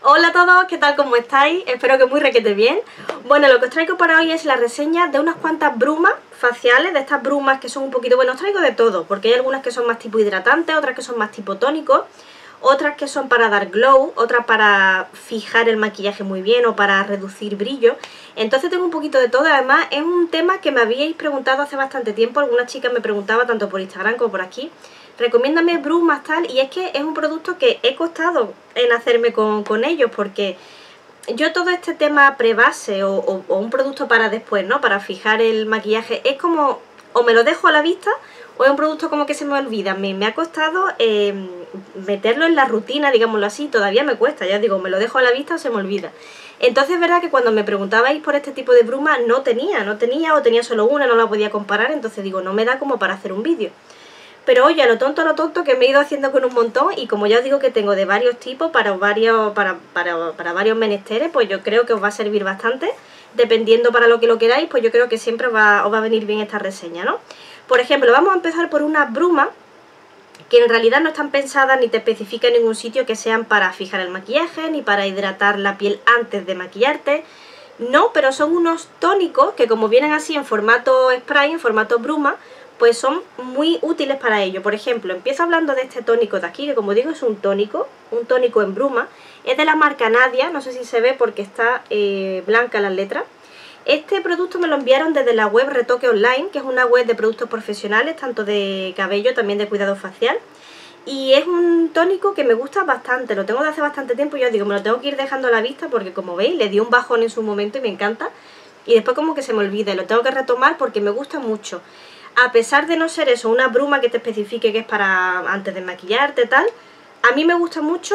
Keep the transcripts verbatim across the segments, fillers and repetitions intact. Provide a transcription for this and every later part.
Hola a todos, ¿qué tal? ¿Cómo estáis? Espero que muy requete bien. Bueno, lo que os traigo para hoy es la reseña de unas cuantas brumas faciales, de estas brumas que son un poquito... Bueno, os traigo de todo, porque hay algunas que son más tipo hidratantes, otras que son más tipo tónicos, otras que son para dar glow, otras para fijar el maquillaje muy bien o para reducir brillo. Entonces tengo un poquito de todo. Además es un tema que me habíais preguntado hace bastante tiempo. Algunas chicas me preguntaban tanto por Instagram como por aquí: recomiéndame brumas tal, y es que es un producto que he costado en hacerme con, con ellos, porque yo todo este tema prebase o, o, o un producto para después, ¿no? Para fijar el maquillaje, es como, o me lo dejo a la vista, o es un producto como que se me olvida. Me, me ha costado eh, meterlo en la rutina, digámoslo así, todavía me cuesta, ya digo, me lo dejo a la vista o se me olvida. Entonces es verdad que cuando me preguntabais por este tipo de bruma no tenía, no tenía, o tenía solo una, no la podía comparar, entonces digo, no me da como para hacer un vídeo. Pero oye, a lo tonto, a lo tonto, que me he ido haciendo con un montón, y como ya os digo que tengo de varios tipos para varios, para, para, para varios menesteres, pues yo creo que os va a servir bastante. Dependiendo para lo que lo queráis, pues yo creo que siempre os va, os va a venir bien esta reseña, ¿no? Por ejemplo, vamos a empezar por unas brumas que en realidad no están pensadas ni te especifican en ningún sitio que sean para fijar el maquillaje, ni para hidratar la piel antes de maquillarte. No, pero son unos tónicos que, como vienen así en formato spray, en formato bruma, pues son muy útiles para ello. Por ejemplo, empiezo hablando de este tónico de aquí, que como digo es un tónico, un tónico en bruma. Es de la marca Nadia, no sé si se ve porque está eh, blanca las letras. Este producto me lo enviaron desde la web Retoque Online, que es una web de productos profesionales, tanto de cabello, también de cuidado facial. Y es un tónico que me gusta bastante, lo tengo de hace bastante tiempo, y yo digo, me lo tengo que ir dejando a la vista porque, como veis, le di un bajón en su momento y me encanta. Y después como que se me olvida y lo tengo que retomar porque me gusta mucho. A pesar de no ser eso, una bruma que te especifique que es para antes de maquillarte, tal, a mí me gusta mucho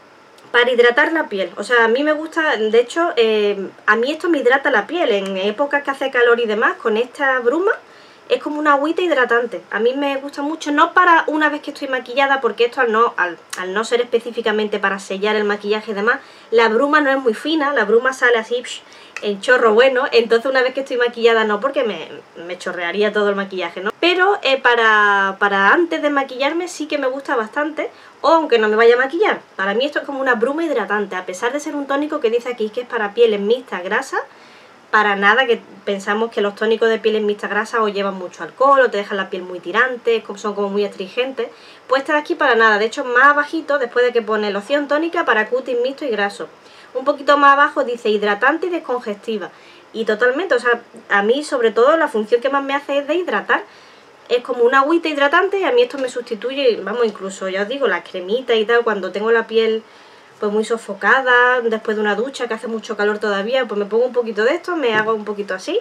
para hidratar la piel. O sea, a mí me gusta, de hecho, eh, a mí esto me hidrata la piel. En épocas que hace calor y demás, con esta bruma, es como una agüita hidratante. A mí me gusta mucho, no para una vez que estoy maquillada, porque esto al no, al, al no ser específicamente para sellar el maquillaje y demás, la bruma no es muy fina, la bruma sale así psh, en chorro bueno, entonces una vez que estoy maquillada no, porque me, me chorrearía todo el maquillaje, ¿no? Pero eh, para, para antes de maquillarme sí que me gusta bastante, o aunque no me vaya a maquillar. Para mí esto es como una bruma hidratante, a pesar de ser un tónico que dice aquí que es para pieles mixtas grasas. Para nada, que pensamos que los tónicos de pieles mixtas grasas o llevan mucho alcohol o te dejan la piel muy tirante, son como muy astringentes. Pues este de aquí para nada, de hecho más abajito, después de que pone loción tónica para cutis mixto y graso, un poquito más abajo dice hidratante y descongestiva. Y totalmente, o sea, a mí sobre todo la función que más me hace es de hidratar. Es como una agüita hidratante y a mí esto me sustituye, vamos, incluso ya os digo, las cremitas y tal, cuando tengo la piel pues muy sofocada, después de una ducha que hace mucho calor todavía, pues me pongo un poquito de esto, me hago un poquito así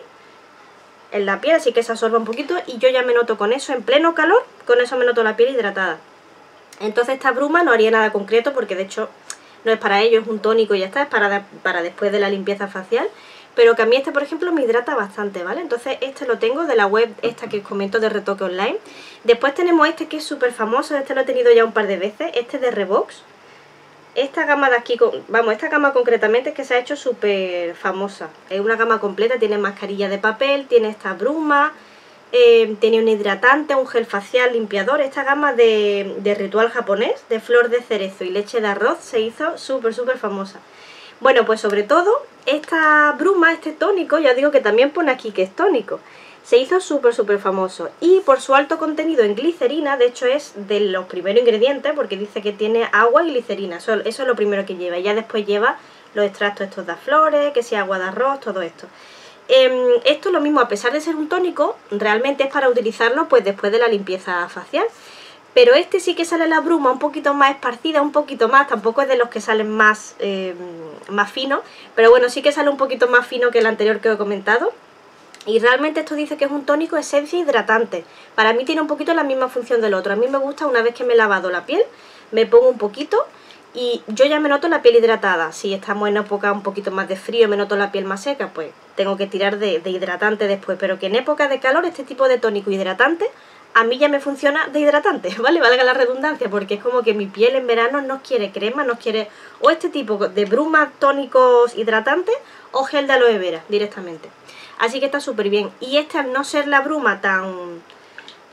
en la piel, así que se absorba un poquito, y yo ya me noto con eso, en pleno calor, con eso me noto la piel hidratada. Entonces esta bruma no haría nada concreto, porque de hecho no es para ello, es un tónico y ya está, es para, para después de la limpieza facial. Pero que a mí este, por ejemplo, me hidrata bastante, ¿vale? Entonces este lo tengo de la web esta que os comento de Retoque Online. Después tenemos este que es súper famoso, este lo he tenido ya un par de veces, este de Revox. Esta gama de aquí, vamos, esta gama concretamente es que se ha hecho súper famosa. Es una gama completa, tiene mascarilla de papel, tiene esta bruma, eh, tiene un hidratante, un gel facial limpiador. Esta gama de, de ritual japonés, de flor de cerezo y leche de arroz, se hizo súper, súper famosa. Bueno, pues sobre todo, esta bruma, este tónico, ya digo que también pone aquí que es tónico, se hizo súper súper famoso, y por su alto contenido en glicerina, de hecho es de los primeros ingredientes, porque dice que tiene agua y glicerina, eso, eso es lo primero que lleva, y ya después lleva los extractos estos de flores, que sea agua de arroz, todo esto. Eh, esto es lo mismo, a pesar de ser un tónico, realmente es para utilizarlo pues después de la limpieza facial. Pero este sí que sale la bruma un poquito más esparcida, un poquito más, tampoco es de los que salen más, eh, más finos, pero bueno, sí que sale un poquito más fino que el anterior que os he comentado. Y realmente esto dice que es un tónico esencia hidratante. Para mí tiene un poquito la misma función del otro. A mí me gusta, una vez que me he lavado la piel, me pongo un poquito y yo ya me noto la piel hidratada. Si estamos en época un poquito más de frío, me noto la piel más seca, pues tengo que tirar de, de hidratante después. Pero que en época de calor este tipo de tónico hidratante a mí ya me funciona de hidratante, ¿vale? Valga la redundancia, porque es como que mi piel en verano no quiere crema, no quiere o este tipo de brumas tónicos hidratantes o gel de aloe vera directamente. Así que está súper bien. Y este, al no ser la bruma tan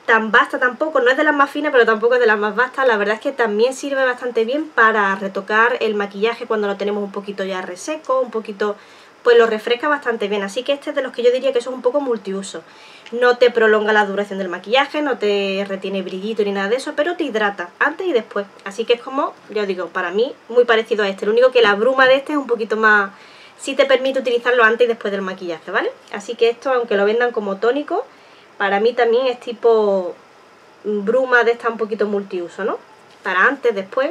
tan vasta tampoco, no es de las más finas, pero tampoco es de las más vastas. La verdad es que también sirve bastante bien para retocar el maquillaje cuando lo tenemos un poquito ya reseco, un poquito, pues lo refresca bastante bien. Así que este es de los que yo diría que son un poco multiuso. No te prolonga la duración del maquillaje, no te retiene brillito ni nada de eso, pero te hidrata antes y después. Así que es como, yo digo, para mí muy parecido a este. Lo único que la bruma de este es un poquito más, sí te permite utilizarlo antes y después del maquillaje, ¿vale? Así que esto, aunque lo vendan como tónico, para mí también es tipo bruma de esta un poquito multiuso, ¿no? Para antes, después,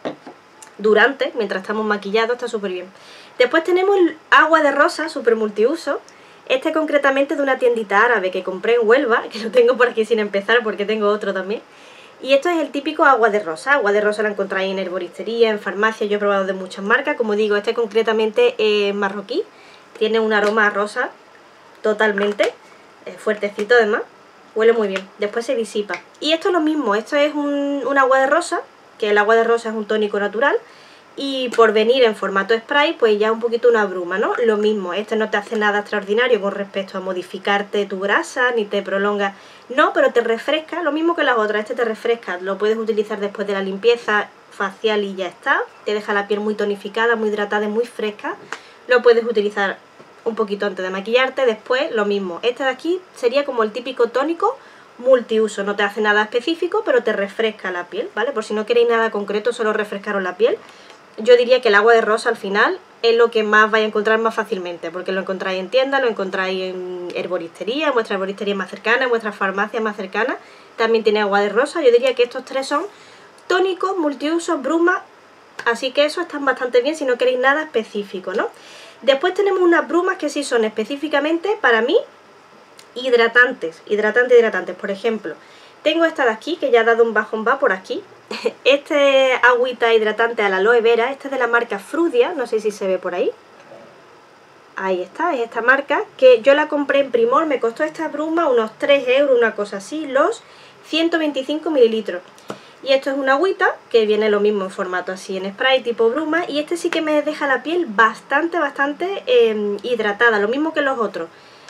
durante, mientras estamos maquillados, está súper bien. Después tenemos el agua de rosa, súper multiuso. Este concretamente de una tiendita árabe que compré en Huelva, que lo tengo por aquí sin empezar porque tengo otro también. Y esto es el típico agua de rosa. Agua de rosa la encontráis en herboristería, en farmacia, yo he probado de muchas marcas. Como digo, este concretamente es marroquí, tiene un aroma a rosa totalmente, eh, fuertecito además, huele muy bien, después se disipa. Y esto es lo mismo, esto es un, un agua de rosa, que el agua de rosa es un tónico natural, y por venir en formato spray, pues ya un poquito una bruma, ¿no? Lo mismo, este no te hace nada extraordinario con respecto a modificarte tu grasa, ni te prolonga, no, pero te refresca, lo mismo que las otras, este te refresca, lo puedes utilizar después de la limpieza facial y ya está, te deja la piel muy tonificada, muy hidratada y muy fresca, lo puedes utilizar un poquito antes de maquillarte, después lo mismo. Este de aquí sería como el típico tónico multiuso, no te hace nada específico, pero te refresca la piel, ¿vale? Por si no queréis nada concreto, solo refrescaros la piel. Yo diría que el agua de rosa al final es lo que más vais a encontrar más fácilmente, porque lo encontráis en tiendas, lo encontráis en herboristería, en vuestra herboristería más cercana, en vuestra farmacia más cercana, también tiene agua de rosa. Yo diría que estos tres son tónicos, multiusos, bruma, así que eso están bastante bien si no queréis nada específico, ¿no? Después tenemos unas brumas que sí son específicamente, para mí, hidratantes, hidratantes, hidratantes. Por ejemplo, tengo esta de aquí, que ya ha dado un bajón, va por aquí. Este agüita hidratante a la aloe vera, este es de la marca Frudia, no sé si se ve por ahí. Ahí está, es esta marca, que yo la compré en Primor, me costó esta bruma unos tres euros, una cosa así, los ciento veinticinco mililitros. Y esto es una agüita que viene lo mismo en formato así en spray tipo bruma, y este sí que me deja la piel bastante, bastante eh, hidratada, lo mismo que los otros.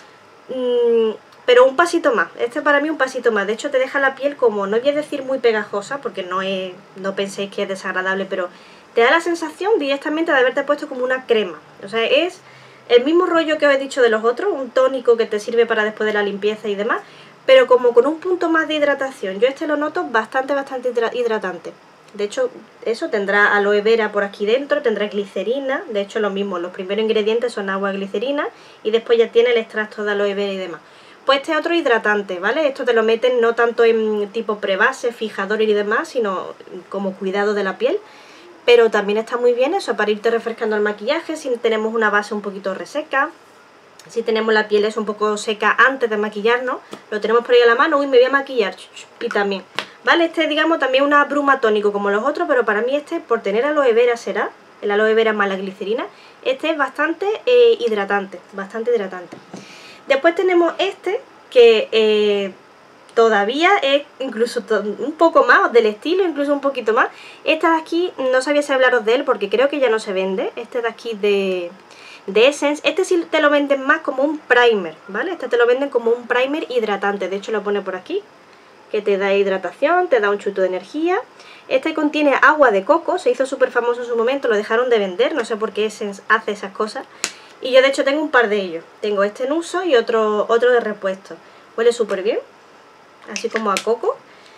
Mm, pero un pasito más, este para mí un pasito más, de hecho te deja la piel como, no voy a decir muy pegajosa, porque no, es, no penséis que es desagradable, pero te da la sensación directamente de haberte puesto como una crema. O sea, es el mismo rollo que os he dicho de los otros, un tónico que te sirve para después de la limpieza y demás, pero como con un punto más de hidratación. Yo este lo noto bastante, bastante hidratante. De hecho, eso tendrá aloe vera por aquí dentro, tendrá glicerina. De hecho, lo mismo, los primeros ingredientes son agua, glicerina, y después ya tiene el extracto de aloe vera y demás. Pues este es otro hidratante, ¿vale? Esto te lo meten no tanto en tipo prebase, fijador y demás, sino como cuidado de la piel. Pero también está muy bien eso, para irte refrescando el maquillaje, si tenemos una base un poquito reseca. Si tenemos la piel es un poco seca antes de maquillarnos, lo tenemos por ahí a la mano, uy, me voy a maquillar, y también, ¿vale? Este, digamos, también una bruma tónico como los otros, pero para mí este, por tener aloe vera será, el aloe vera más la glicerina, este es bastante eh, hidratante, bastante hidratante. Después tenemos este, que eh, todavía es incluso un poco más, del estilo, incluso un poquito más. Este de aquí, no sabía si hablaros de él, porque creo que ya no se vende, este de aquí de... de Essence. Este sí te lo venden más como un primer, ¿vale? Este te lo venden como un primer hidratante, de hecho lo pone por aquí, que te da hidratación, te da un chuto de energía. Este contiene agua de coco, se hizo súper famoso en su momento, lo dejaron de vender, no sé por qué Essence hace esas cosas. Y yo de hecho tengo un par de ellos, tengo este en uso y otro, otro de repuesto. Huele súper bien, así como a coco.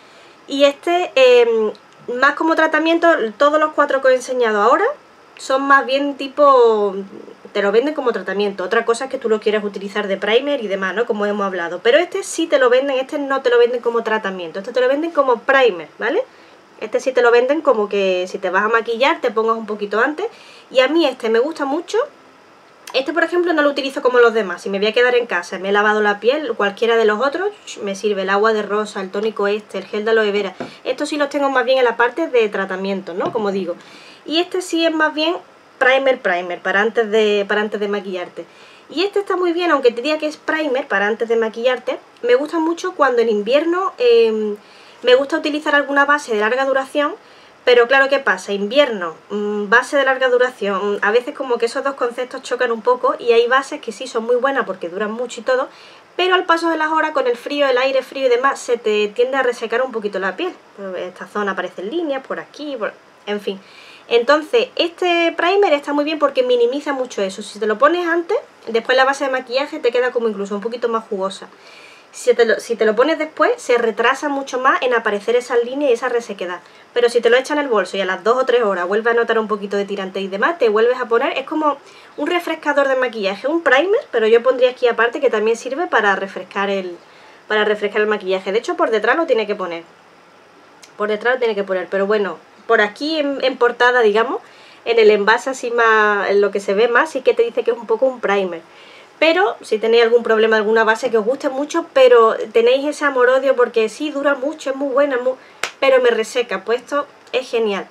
Y este, eh, más como tratamiento, todos los cuatro que os he enseñado ahora son más bien tipo, te lo venden como tratamiento. Otra cosa es que tú lo quieras utilizar de primer y demás, ¿no? Como hemos hablado. Pero este sí te lo venden, este no te lo venden como tratamiento. Este te lo venden como primer, ¿vale? Este sí te lo venden como que si te vas a maquillar te pongas un poquito antes. Y a mí este me gusta mucho. Este, por ejemplo, no lo utilizo como los demás. Si me voy a quedar en casa, me he lavado la piel, cualquiera de los otros, me sirve el agua de rosa, el tónico este, el gel de aloe vera. Estos sí los tengo más bien en la parte de tratamiento, ¿no? Como digo. Y este sí es más bien primer, primer, para antes de, para antes de maquillarte. Y este está muy bien, aunque te diga que es primer para antes de maquillarte. Me gusta mucho cuando en invierno eh, me gusta utilizar alguna base de larga duración, Pero claro, ¿qué pasa? Invierno, base de larga duración, a veces como que esos dos conceptos chocan un poco y hay bases que sí son muy buenas porque duran mucho y todo, pero al paso de las horas, con el frío, el aire frío y demás, se te tiende a resecar un poquito la piel. Esta zona aparecen líneas, por aquí, por... en fin. Entonces, este primer está muy bien porque minimiza mucho eso. Si te lo pones antes, después la base de maquillaje te queda como incluso un poquito más jugosa. Si te, lo, si te lo pones después, se retrasa mucho más en aparecer esas líneas y esa resequedad. Pero si te lo echas en el bolso y a las dos o tres horas vuelves a notar un poquito de tirante y demás, te vuelves a poner, es como un refrescador de maquillaje, un primer, pero yo pondría aquí aparte que también sirve para refrescar el, para refrescar el maquillaje. De hecho, por detrás lo tiene que poner. Por detrás lo tiene que poner, pero bueno, por aquí en, en portada, digamos, en el envase así más, en lo que se ve más, sí que te dice que es un poco un primer. Pero si tenéis algún problema, alguna base que os guste mucho, pero tenéis ese amor-odio porque sí, dura mucho, es muy buena, es muy... pero me reseca, pues esto es genial.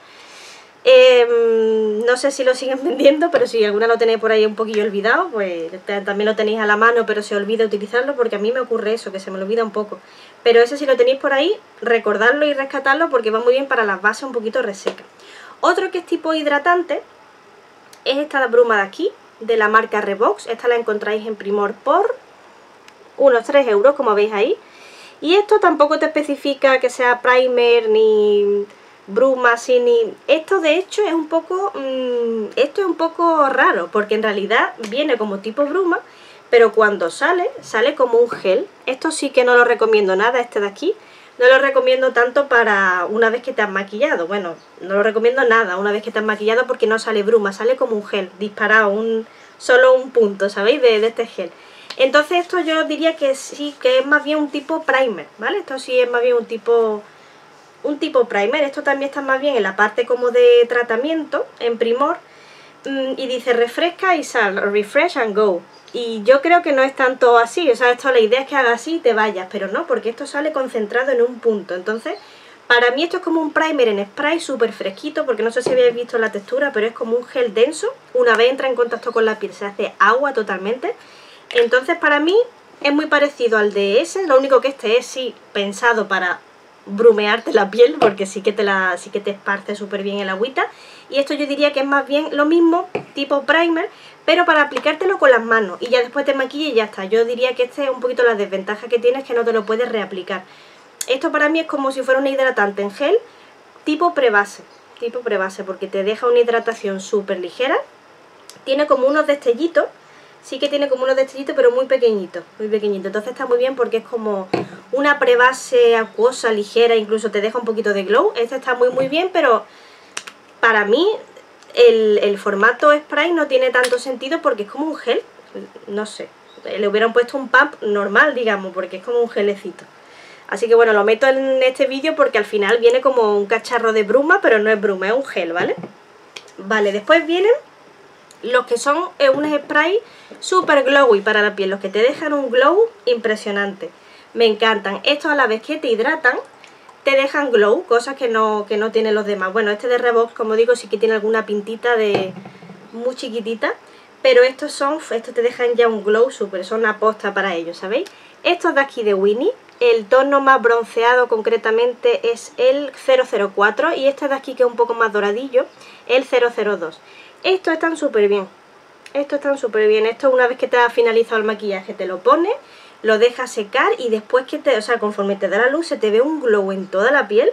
Eh, no sé si lo siguen vendiendo, pero si alguna lo tenéis por ahí un poquillo olvidado, pues también lo tenéis a la mano, pero se olvida utilizarlo, porque a mí me ocurre eso, que se me lo olvida un poco. Pero ese, si lo tenéis por ahí, recordadlo y rescatarlo porque va muy bien para las bases un poquito resecas. Otro que es tipo hidratante es esta bruma de aquí, de la marca Revox. Esta la encontráis en Primor por unos tres euros, como veis ahí. Y esto tampoco te especifica que sea primer ni bruma, así, ni... Esto de hecho es un poco... Mmm, esto es un poco raro, porque en realidad viene como tipo bruma, pero cuando sale, sale como un gel. Esto sí que no lo recomiendo nada, este de aquí. No lo recomiendo tanto para una vez que te has maquillado. Bueno, no lo recomiendo nada una vez que te has maquillado porque no sale bruma, sale como un gel, disparado, un, solo un punto, ¿sabéis? De, de este gel. Entonces esto yo diría que sí, que es más bien un tipo primer, ¿vale? Esto sí es más bien un tipo, un tipo primer. Esto también está más bien en la parte como de tratamiento, en Primor. Y dice refresca y sal, refresh and go. Y yo creo que no es tanto así, o sea, esto la idea es que haga así y te vayas, pero no, porque esto sale concentrado en un punto. Entonces, para mí esto es como un primer en spray súper fresquito, porque no sé si habéis visto la textura, pero es como un gel denso. Una vez entra en contacto con la piel se hace agua totalmente. Entonces, para mí es muy parecido al de ese, lo único que este es sí pensado para brumearte la piel, porque sí que te la sí que te esparce súper bien el agüita. Y esto yo diría que es más bien lo mismo, tipo primer, pero para aplicártelo con las manos y ya después te maquillas y ya está. Yo diría que este es un poquito la desventaja que tienes, que no te lo puedes reaplicar. Esto para mí es como si fuera un hidratante en gel tipo prebase, tipo prebase, porque te deja una hidratación súper ligera. Tiene como unos destellitos, sí que tiene como unos destellitos, pero muy pequeñitos, muy pequeñitos. Entonces está muy bien porque es como una prebase acuosa, ligera, incluso te deja un poquito de glow. Este está muy muy bien, pero para mí el, el formato spray no tiene tanto sentido porque es como un gel, no sé. Le hubieran puesto un pump normal, digamos, porque es como un gelecito. Así que bueno, lo meto en este vídeo porque al final viene como un cacharro de bruma, pero no es bruma, es un gel, ¿vale? Vale, después vienen los que son eh, unos sprays super glowy para la piel, los que te dejan un glow impresionante. Me encantan. Estos a la vez que te hidratan, te dejan glow, cosas que no, que no tienen los demás. Bueno, este de Revox, como digo, sí que tiene alguna pintita de muy chiquitita, pero estos son, estos te dejan ya un glow super, son aposta para ellos, ¿sabéis? Estos de aquí de Winnie, el tono más bronceado concretamente es el cero cero cuatro y este de aquí que es un poco más doradillo, el cero cero dos. Estos están súper bien, estos están súper bien. Esto una vez que te has finalizado el maquillaje te lo pones, lo dejas secar y después que te, o sea, conforme te da la luz se te ve un glow en toda la piel.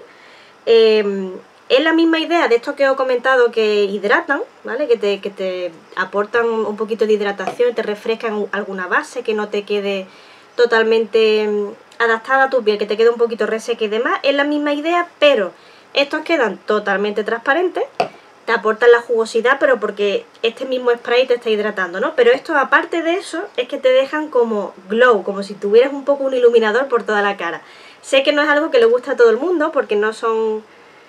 Eh, es la misma idea de estos que os he comentado que hidratan, ¿vale? Que te, que te aportan un poquito de hidratación, te refrescan alguna base que no te quede totalmente adaptada a tu piel, que te quede un poquito reseca y demás. Es la misma idea, pero estos quedan totalmente transparentes, te aportan la jugosidad, pero porque este mismo spray te está hidratando, ¿no? Pero estos, aparte de eso, es que te dejan como glow, como si tuvieras un poco un iluminador por toda la cara. Sé que no es algo que le gusta a todo el mundo, porque no son,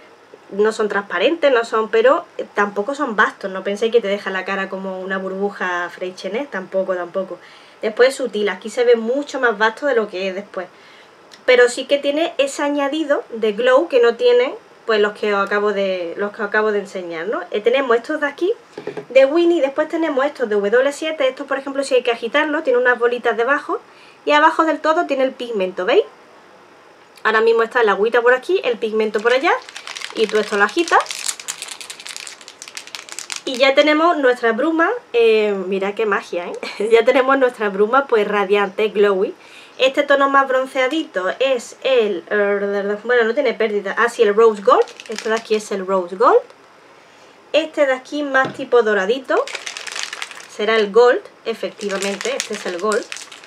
no son transparentes, no son, pero tampoco son bastos. No penséis que te deja la cara como una burbuja Freixenet, tampoco, tampoco. Después es sutil, aquí se ve mucho más vasto de lo que es después. Pero sí que tiene ese añadido de glow que no tienen pues los que os acabo de, los que os acabo de enseñar, ¿no? Eh, tenemos estos de aquí, de Winnie, después tenemos estos de W siete. Estos, por ejemplo, si hay que agitarlos, tiene unas bolitas debajo y abajo del todo tiene el pigmento, ¿veis? Ahora mismo está el agüita por aquí, el pigmento por allá y tú esto lo agitas. Y ya tenemos nuestra bruma, eh, mira qué magia, ¿eh? Ya tenemos nuestra bruma pues radiante, glowy. Este tono más bronceadito es el, bueno, no tiene pérdida, ah sí, el Rose Gold. Este de aquí es el Rose Gold. Este de aquí más tipo doradito será el Gold, efectivamente, este es el Gold.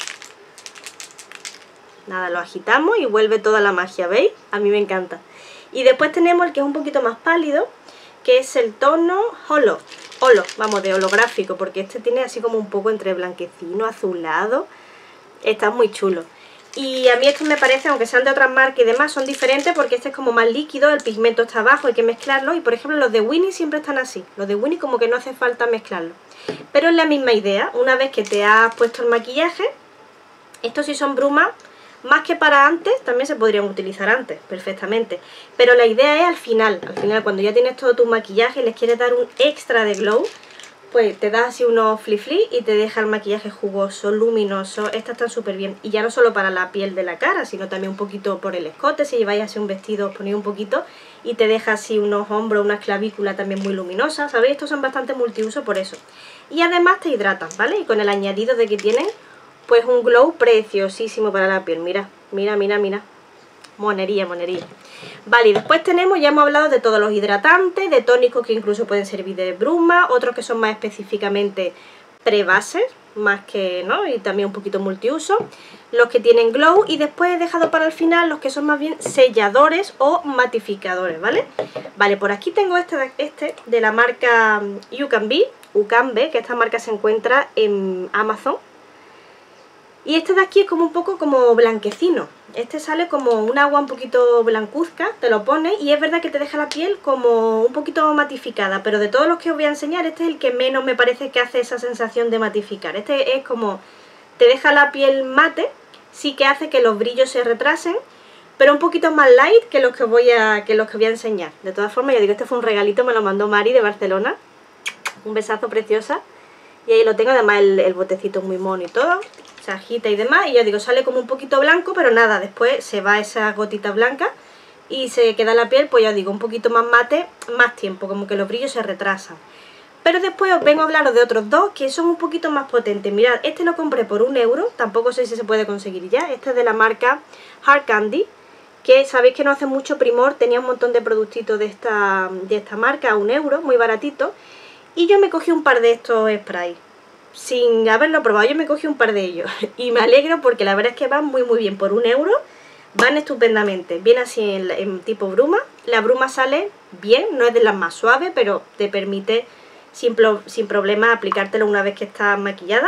Nada, lo agitamos y vuelve toda la magia, ¿veis? A mí me encanta. Y después tenemos el que es un poquito más pálido, que es el tono Holo, Holo, vamos, de holográfico, porque este tiene así como un poco entre blanquecino, azulado, está muy chulo. Y a mí estos me parece, aunque sean de otras marcas y demás, son diferentes porque este es como más líquido, el pigmento está abajo, hay que mezclarlo, y por ejemplo los de Winnie siempre están así, los de Winnie como que no hace falta mezclarlo. Pero es la misma idea, una vez que te has puesto el maquillaje, estos sí son brumas. Más que para antes, también se podrían utilizar antes, perfectamente. Pero la idea es al final, al final cuando ya tienes todo tu maquillaje y les quieres dar un extra de glow, pues te das así unos fli fli y te deja el maquillaje jugoso, luminoso. Estas están súper bien. Y ya no solo para la piel de la cara, sino también un poquito por el escote. Si lleváis así un vestido, os ponéis un poquito y te deja así unos hombros, unas clavículas también muy luminosas. ¿Sabéis? Estos son bastante multiuso por eso. Y además te hidratan, ¿vale? Y con el añadido de que tienen pues un glow preciosísimo para la piel. Mira, mira, mira, mira. Monería, monería. Vale, y después tenemos, ya hemos hablado de todos los hidratantes, de tónicos que incluso pueden servir de bruma, otros que son más específicamente prebases, más que, ¿no? Y también un poquito multiuso. Los que tienen glow, y después he dejado para el final los que son más bien selladores o matificadores, ¿vale? Vale, por aquí tengo este, este de la marca You Can Be, U Can Be, que esta marca se encuentra en Amazon. Y este de aquí es como un poco como blanquecino. Este sale como un agua un poquito blancuzca, te lo pones y es verdad que te deja la piel como un poquito matificada. Pero de todos los que os voy a enseñar, este es el que menos me parece que hace esa sensación de matificar. Este es como, te deja la piel mate, sí que hace que los brillos se retrasen, pero un poquito más light que los que, voy a, que los que voy a enseñar. De todas formas, ya digo, este fue un regalito, me lo mandó Mari de Barcelona. Un besazo preciosa. Y ahí lo tengo, además el, el botecito muy mono y todo. Se agita y demás, y ya digo, sale como un poquito blanco, pero nada, después se va esa gotita blanca y se queda la piel, pues ya digo, un poquito más mate, más tiempo, como que los brillos se retrasan. Pero después os vengo a hablaros de otros dos que son un poquito más potentes. Mirad, este lo compré por un euro, tampoco sé si se puede conseguir ya. Este es de la marca Hard Candy, que sabéis que no hace mucho Primor, tenía un montón de productitos de esta, de esta marca a un euro, muy baratito. Y yo me cogí un par de estos sprays. Sin haberlo probado, yo me cogí un par de ellos y me alegro porque la verdad es que van muy muy bien. Por un euro van estupendamente, viene así en, en tipo bruma. La bruma sale bien, no es de las más suaves, pero te permite sin, sin problema aplicártelo una vez que estás maquillada.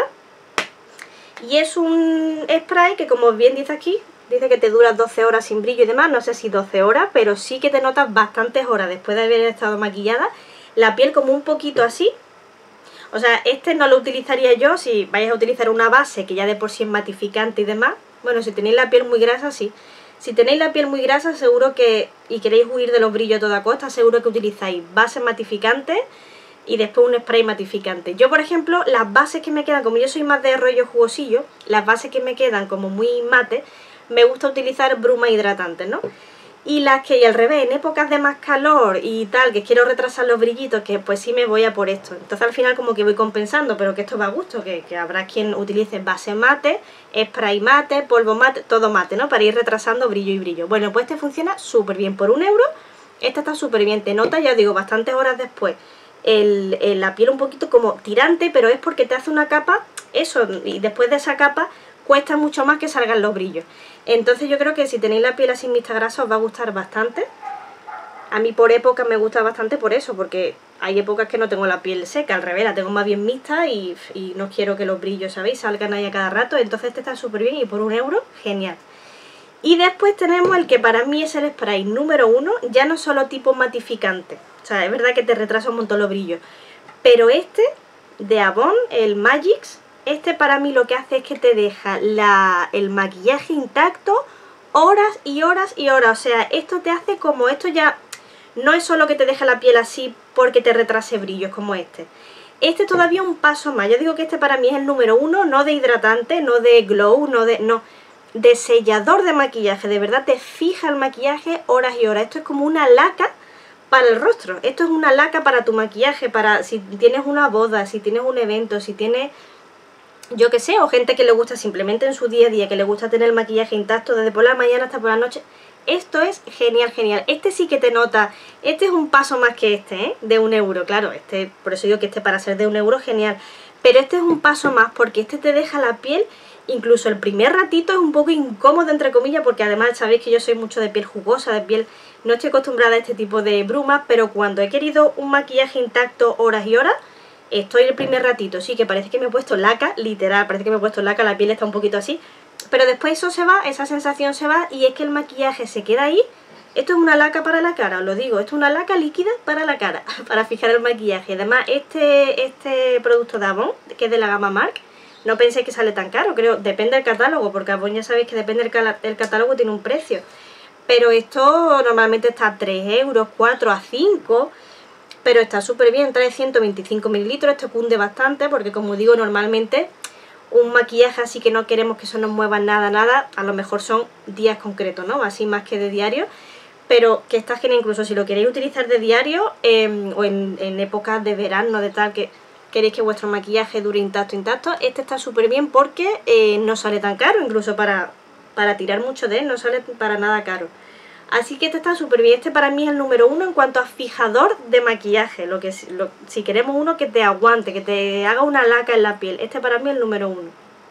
Y es un spray que, como bien dice aquí, dice que te dura doce horas sin brillo y demás. No sé si doce horas, pero sí que te notas bastantes horas después de haber estado maquillada. La piel como un poquito así. O sea, este no lo utilizaría yo si vais a utilizar una base que ya de por sí es matificante y demás. Bueno, si tenéis la piel muy grasa, sí. Si tenéis la piel muy grasa, seguro que, y queréis huir de los brillos a toda costa, seguro que utilizáis bases matificantes y después un spray matificante. Yo, por ejemplo, las bases que me quedan, como yo soy más de rollo jugosillo, las bases que me quedan como muy mate, me gusta utilizar bruma hidratante, ¿no? Y las que, y al revés, en épocas de más calor y tal, que quiero retrasar los brillitos, que pues sí me voy a por esto. Entonces al final como que voy compensando, pero que esto va a gusto, que, que habrá quien utilice base mate, spray mate, polvo mate, todo mate, ¿no? Para ir retrasando brillo y brillo. Bueno, pues este funciona súper bien. Por un euro, este está súper bien. Te nota, ya digo, bastantes horas después, el, el, la piel un poquito como tirante, pero es porque te hace una capa, eso, y después de esa capa cuesta mucho más que salgan los brillos. Entonces yo creo que si tenéis la piel así mixta grasa os va a gustar bastante. A mí por época me gusta bastante por eso, porque hay épocas que no tengo la piel seca, al revés, la tengo más bien mixta y, y no quiero que los brillos, ¿sabéis?, salgan ahí a cada rato. Entonces este está súper bien y por un euro, genial. Y después tenemos el que para mí es el spray número uno, ya no solo tipo matificante. O sea, es verdad que te retrasa un montón los brillos, pero este de Avon, el Magix, este para mí lo que hace es que te deja la, el maquillaje intacto horas y horas y horas. O sea, esto te hace como, esto ya no es solo que te deja la piel así porque te retrase brillos como este. Este todavía un paso más. Yo digo que este para mí es el número uno, no de hidratante, no de glow, no de, no, de sellador de maquillaje. De verdad te fija el maquillaje horas y horas. Esto es como una laca para el rostro. Esto es una laca para tu maquillaje, para si tienes una boda, si tienes un evento, si tienes, yo qué sé, o gente que le gusta simplemente en su día a día, que le gusta tener el maquillaje intacto desde por la mañana hasta por la noche. Esto es genial, genial. Este sí que te nota, este es un paso más que este, ¿eh? De un euro, claro, este, por eso digo que este para ser de un euro, genial. Pero este es un paso más porque este te deja la piel, incluso el primer ratito es un poco incómodo entre comillas, porque además sabéis que yo soy mucho de piel jugosa, de piel, no estoy acostumbrada a este tipo de brumas, pero cuando he querido un maquillaje intacto horas y horas, estoy el primer ratito, sí que parece que me he puesto laca, literal, parece que me he puesto laca, la piel está un poquito así, pero después eso se va, esa sensación se va y es que el maquillaje se queda ahí. Esto es una laca para la cara, os lo digo, esto es una laca líquida para la cara, para fijar el maquillaje. Además, este, este producto de Avon, que es de la gama Marc, no penséis que sale tan caro, creo, depende del catálogo, porque Avon ya sabéis que depende del, del catálogo, tiene un precio. Pero esto normalmente está a tres euros, cuatro, a cinco, pero está súper bien, trae ciento veinticinco mililitros, esto cunde bastante, porque como digo, normalmente un maquillaje así que no queremos que eso nos mueva nada, nada, a lo mejor son días concretos, ¿no? Así más que de diario. Pero que está genial, incluso si lo queréis utilizar de diario eh, o en, en épocas de verano, de tal, que queréis que vuestro maquillaje dure intacto, intacto, este está súper bien porque eh, no sale tan caro, incluso para, para tirar mucho de él, no sale para nada caro. Así que este está súper bien, este para mí es el número uno en cuanto a fijador de maquillaje, lo que lo, si queremos uno que te aguante, que te haga una laca en la piel, este para mí es el número uno.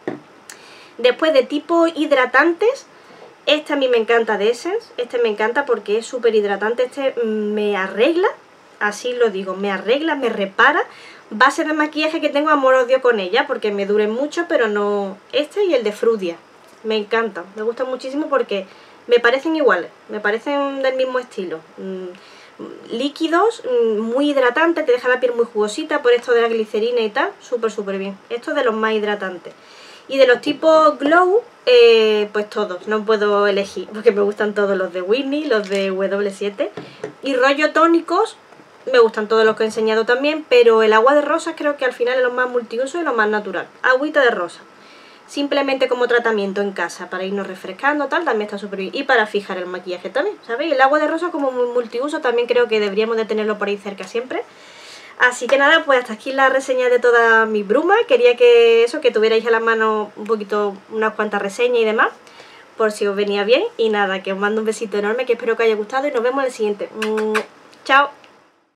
Después de tipo hidratantes, este a mí me encanta de Essence, este me encanta porque es súper hidratante, este me arregla, así lo digo, me arregla, me repara. Base de maquillaje que tengo amor-odio con ella porque me duren mucho, pero no... Este y el de Frudia, me encantan, me gustan muchísimo porque me parecen iguales, me parecen del mismo estilo. Mm, líquidos, mm, muy hidratantes, te deja la piel muy jugosita por esto de la glicerina y tal, súper súper bien. Esto es de los más hidratantes. Y de los tipos Glow, eh, pues todos, no puedo elegir, porque me gustan todos los de Whitney, los de W siete. Y rollo tónicos, me gustan todos los que he enseñado también, pero el agua de rosas creo que al final es lo más multiuso y lo más natural. Agüita de rosa. Simplemente como tratamiento en casa, para irnos refrescando, tal, también está súper bien. Y para fijar el maquillaje también, ¿sabéis? El agua de rosa como muy multiuso, también creo que deberíamos de tenerlo por ahí cerca siempre. Así que nada, pues hasta aquí la reseña de todas mis brumas. Quería que eso, que tuvierais a la mano un poquito, unas cuantas reseñas y demás, por si os venía bien. Y nada, que os mando un besito enorme, que espero que os haya gustado y nos vemos en el siguiente. ¡Chao!